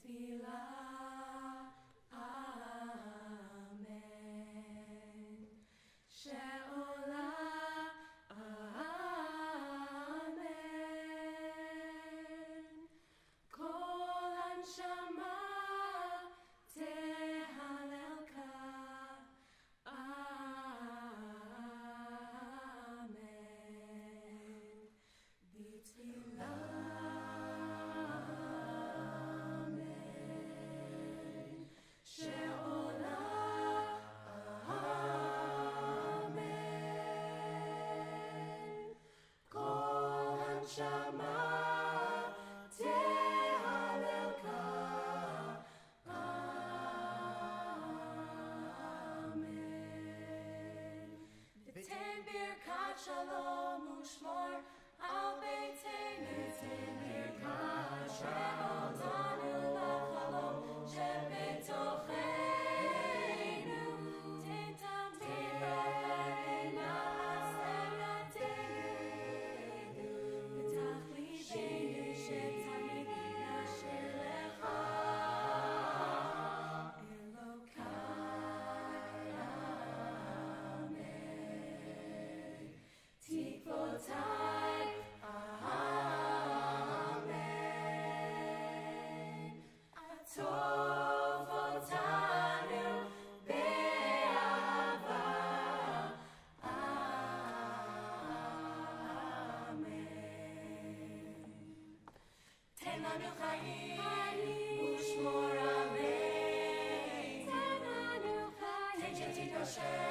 בתפילה, אמן. שעולה, אמן. כל הנשמה תהללך, אמן. בתפילה, אמן. שעולה, אמן. כל הנשמה תהללך, אמן. ותן ברכת שלום ושמור על ביתנו, תן ברכת שהותנו לחלום שבתוכנו, תן תמיד ברכה נעשה ידינו, פתח ליבנו שתמיד נשאיר לך, אלוקיי, אמן. תקוותיי, אמן. עטוף אותנו באהבה, אמן. תן לנו חיים ושמור עלינו, תן לנו חיים, תן שתתעשר